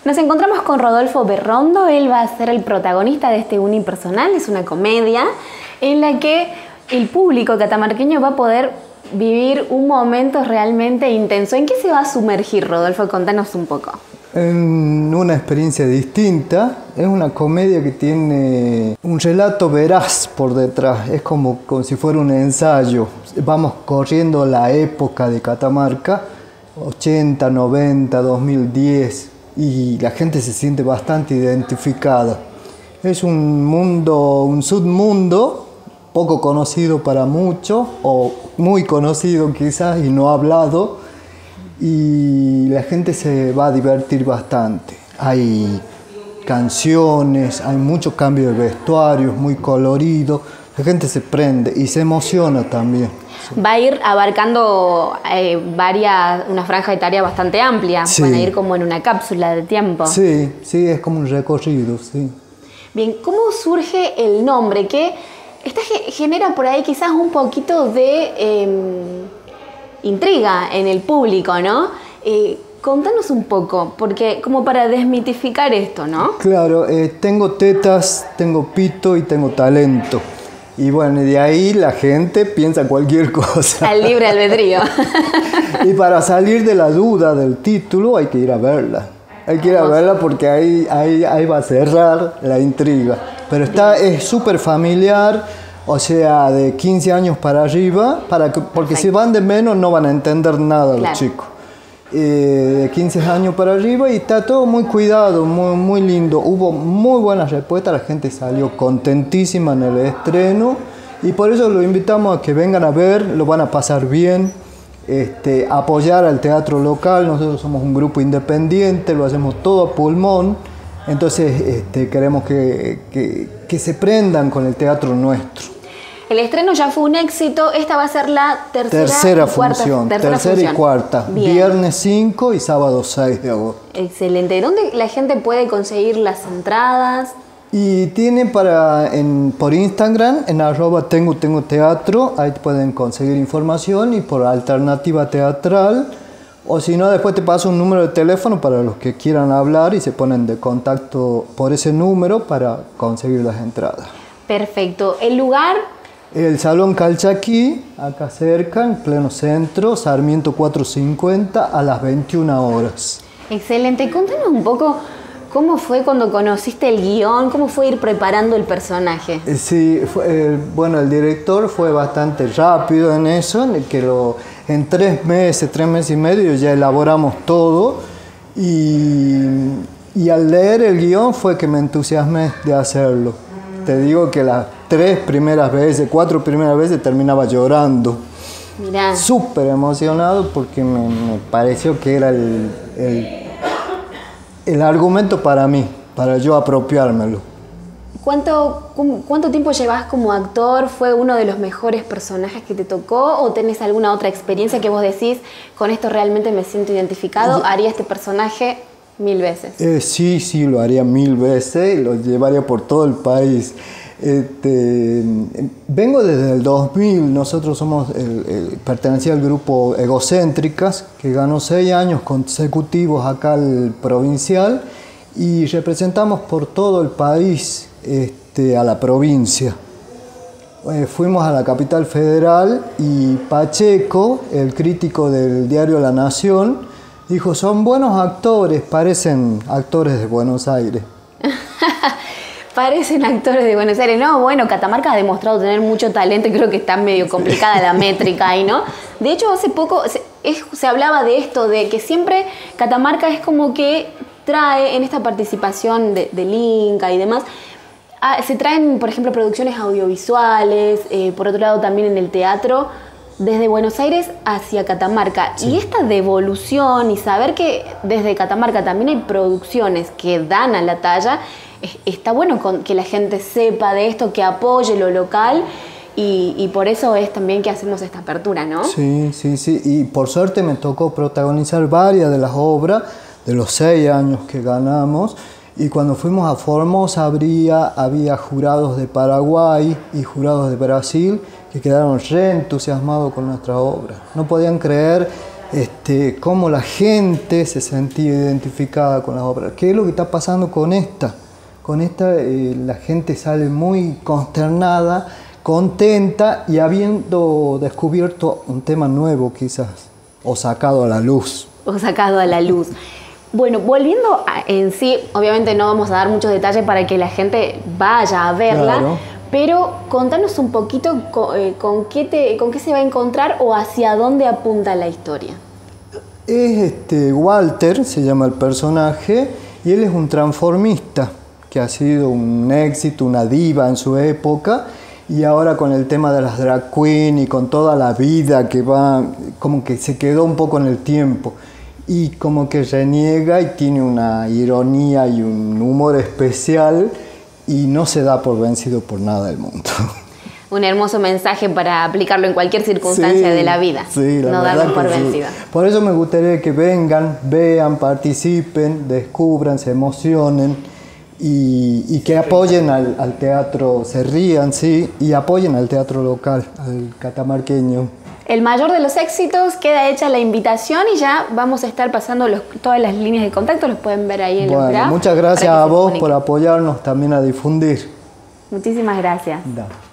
Nos encontramos con Rodolfo Berrondo. Él va a ser el protagonista de este unipersonal. Es una comedia en la que el público catamarqueño va a poder vivir un momento realmente intenso. ¿En qué se va a sumergir, Rodolfo? Contanos un poco. En una experiencia distinta. Es una comedia que tiene un relato veraz por detrás. Es como si fuera un ensayo. Vamos corriendo la época de Catamarca, 80, 90, 2010, y la gente se siente bastante identificada. Es un mundo, un submundo poco conocido para muchos, o muy conocido quizás y no hablado, y la gente se va a divertir bastante. Hay canciones, hay muchos cambios de vestuarios, muy colorido, la gente se prende y se emociona también. Va a ir abarcando una franja etaria bastante amplia, sí. Van a ir como en una cápsula de tiempo. Sí, sí, es como un recorrido, sí. Bien, ¿cómo surge el nombre? Que genera por ahí quizás un poquito de intriga en el público, ¿no? Contanos un poco, porque como para desmitificar esto, ¿no? Claro, tengo tetas, tengo pito y tengo talento. Y bueno, de ahí la gente piensa cualquier cosa. Al libre albedrío. Y para salir de la duda del título hay que ir a verla. Hay que ir a verla porque ahí va a cerrar la intriga. Pero es súper familiar, o sea, de 15 años para arriba, porque si van de menos no van a entender nada los chicos. De 15 años para arriba, y está todo muy cuidado, muy lindo. Hubo muy buenas respuestas, la gente salió contentísima en el estreno, y por eso lo invitamos a que vengan a ver, lo van a pasar bien, apoyar al teatro local. Nosotros somos un grupo independiente, lo hacemos todo a pulmón, entonces queremos que se prendan con el teatro nuestro. El estreno ya fue un éxito. Esta va a ser la tercera función. Tercera y cuarta. Bien. Viernes 5 y sábado 6 de agosto. Excelente. ¿Dónde la gente puede conseguir las entradas? Y tienen por Instagram, en @tengo teatro, ahí pueden conseguir información, y por Alternativa Teatral. O si no, después te paso un número de teléfono para los que quieran hablar y se ponen de contacto por ese número para conseguir las entradas. Perfecto. ¿El lugar? El Salón Calchaquí, acá cerca, en pleno centro, Sarmiento 450, a las 21 horas. Excelente. Contanos un poco cómo fue cuando conociste el guión, cómo fue ir preparando el personaje. Sí, bueno, el director fue bastante rápido en eso, en 3 meses y medio ya elaboramos todo, y al leer el guión fue que me entusiasmé de hacerlo. Te digo que las 4 primeras veces terminaba llorando. Mirá. Súper emocionado porque me pareció que era el argumento para mí, para yo apropiármelo. ¿Cuánto tiempo llevas como actor? ¿Fue uno de los mejores personajes que te tocó? ¿O tenés alguna otra experiencia que vos decís, con esto realmente me siento identificado, haría este personaje 1000 veces? Sí, lo haría 1000 veces y lo llevaría por todo el país. Vengo desde el 2000, nosotros pertenecía al grupo Egocéntricas, que ganó 6 años consecutivos acá al provincial, y representamos por todo el país a la provincia. Fuimos a la capital federal, y Pacheco, el crítico del diario La Nación, dijo: son buenos actores, parecen actores de Buenos Aires. Parecen actores de Buenos Aires. No, bueno, Catamarca ha demostrado tener mucho talento, y creo que está medio complicada la métrica ahí, ¿no? De hecho, hace poco se hablaba de esto, de que siempre Catamarca es como que trae en esta participación del Inca y demás, se traen, por ejemplo, producciones audiovisuales, por otro lado también en el teatro, desde Buenos Aires hacia Catamarca. Sí. Y esta devolución y saber que desde Catamarca también hay producciones que dan a la talla, está bueno que la gente sepa de esto, que apoye lo local, y por eso es también que hacemos esta apertura, ¿no? Sí. Y por suerte me tocó protagonizar varias de las obras de los 6 años que ganamos. Y cuando fuimos a Formosa había jurados de Paraguay y jurados de Brasil que quedaron re entusiasmados con nuestra obra. No podían creer cómo la gente se sentía identificada con las obras. ¿Qué es lo que está pasando con esta? Con esta la gente sale muy consternada, contenta y habiendo descubierto un tema nuevo quizás, o sacado a la luz. O sacado a la luz. Bueno, volviendo en sí, obviamente no vamos a dar muchos detalles para que la gente vaya a verla, Claro. pero contanos un poquito con qué se va a encontrar o hacia dónde apunta la historia. Es Walter, se llama el personaje, y él es un transformista que ha sido un éxito, una diva en su época, y ahora con el tema de las drag queen y con toda la vida que va, como que se quedó un poco en el tiempo. Y como que reniega y tiene una ironía y un humor especial y no se da por vencido por nada del mundo. Un hermoso mensaje para aplicarlo en cualquier circunstancia de la vida. Sí, la no verdad darnos por que sí. vencida. Por eso me gustaría que vengan, vean, participen, descubran, se emocionen y que apoyen al teatro, se rían, sí, y apoyen al teatro local, al catamarqueño. El mayor de los éxitos, queda hecha la invitación y ya vamos a estar pasando todas las líneas de contacto, los pueden ver ahí en los grafos. Muchas gracias a vos por apoyarnos también a difundir. Muchísimas gracias. Da.